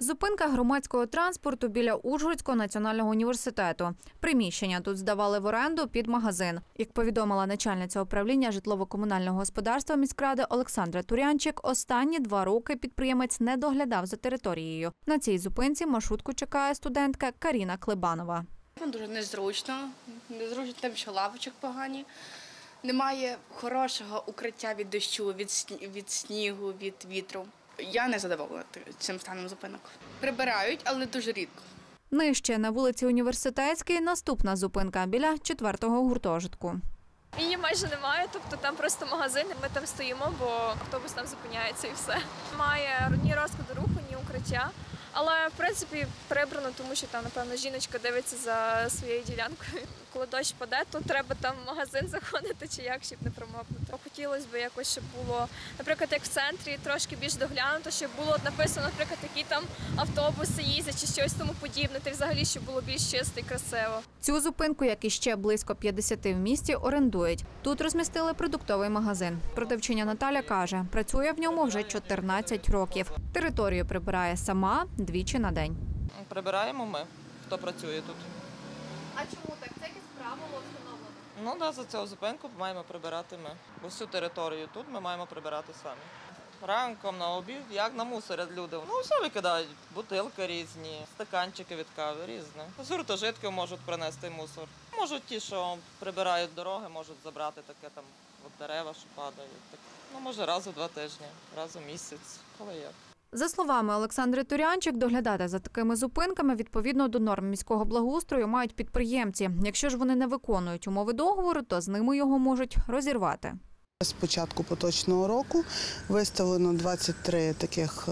Зупинка громадського транспорту біля Ужгородського національного університету. Приміщення тут здавали в оренду під магазин. Як повідомила начальниця управління житлово-комунального господарства міськради Олександра Турянчик, останні 2 роки підприємець не доглядав за територією. На цій зупинці маршрутку чекає студентка Каріна Клебанова. Дуже незручно тим, що лавочок погані. Немає хорошого укриття від дощу, від снігу, від вітру. Я не задоволена цим станом зупинок. Прибирають, але дуже рідко. Нижче на вулиці Університетській наступна зупинка біля 4-го гуртожитку. Її майже немає, тобто там просто магазин, ми там стоїмо, бо автобус там зупиняється і все. Немає ні розкладу руху, ні укриття. Але, в принципі, прибрано, тому що там, напевно, жіночка дивиться за своєю ділянкою. Коли дощ паде, то треба там в магазин заходити чи як, щоб не промокнути. Хотілося б якось, щоб було, наприклад, як в центрі, трошки більш доглянуто, щоб було написано, наприклад, які там автобуси їздять чи щось тому подібне, та взагалі, щоб було більш чисто і красиво. Цю зупинку, як і ще близько 50 в місті, орендують. Тут розмістили продуктовий магазин. Продавчиня Наталя каже, працює в ньому вже 14 років. Територію прибирає сама 2 на день. Прибираємо ми, хто працює тут. А чому так? Це якесь правило встановлено? Ну, за цю зупинку маємо прибирати ми. Бо всю територію тут ми маємо прибирати самі. Ранком, на обід, як намусорять люди. Ну, все викидають. Бутилки різні, стаканчики від кави різне. З гуртожитки можуть принести мусор. Можуть ті, що прибирають дороги, можуть забрати таке там от дерева, що падають. Ну, може, раз у 2 тижні, раз у місяць, коли як. За словами Олександри Турянчик, доглядати за такими зупинками відповідно до норм міського благоустрою мають підприємці. Якщо ж вони не виконують умови договору, то з ними його можуть розірвати. З початку поточного року виставлено 23 таких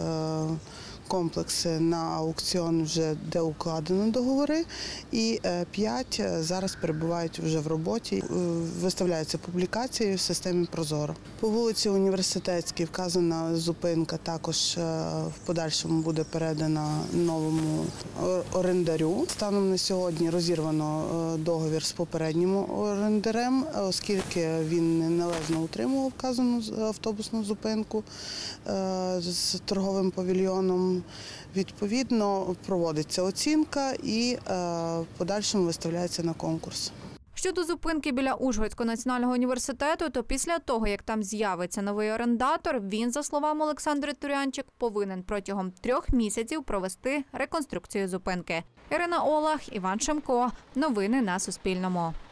комплекси на аукціон, вже де укладено договори, і 5 зараз перебувають вже в роботі. Виставляються публікації в системі «Прозоро». По вулиці Університетській вказана зупинка також в подальшому буде передана новому орендарю. Станом на сьогодні розірвано договір з попереднім орендарем, оскільки він неналежно утримував вказану автобусну зупинку з торговим павільйоном. Відповідно, проводиться оцінка і в подальшому виставляється на конкурс. Щодо зупинки біля Ужгородського національного університету, то після того, як там з'явиться новий орендатор, він, за словами Олександри Турянчик, повинен протягом 3 місяців провести реконструкцію зупинки. Ірина Олах, Іван Шемко. Новини на Суспільному.